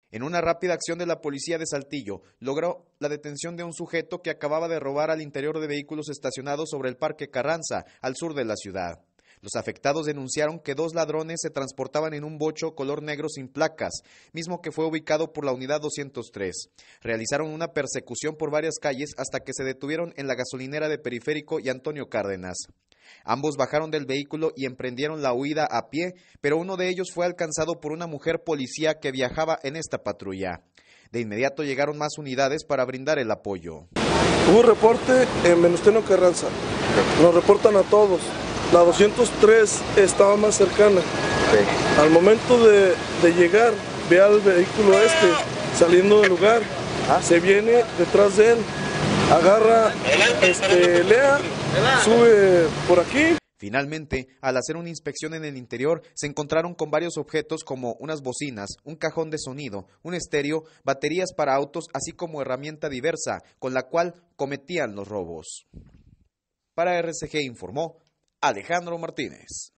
En una rápida acción de la policía de Saltillo, logró la detención de un sujeto que acababa de robar al interior de vehículos estacionados sobre el Parque Carranza, al sur de la ciudad. Los afectados denunciaron que 2 ladrones se transportaban en un bocho color negro sin placas, mismo que fue ubicado por la unidad 203. Realizaron una persecución por varias calles hasta que se detuvieron en la gasolinera de Periférico y Antonio Cárdenas. Ambos bajaron del vehículo y emprendieron la huida a pie, pero uno de ellos fue alcanzado por una mujer policía que viajaba en esta patrulla. De inmediato llegaron más unidades para brindar el apoyo. Hubo reporte en Venustiano Carranza. Nos reportan a todos. La 203 estaba más cercana. Al momento de llegar, ve al vehículo saliendo del lugar. Se viene detrás de él. Agarra, Lea, sube por aquí. Finalmente, al hacer una inspección en el interior, se encontraron con varios objetos como unas bocinas, un cajón de sonido, un estéreo, baterías para autos, así como herramienta diversa, con la cual cometían los robos. Para RCG informó Alejandro Martínez.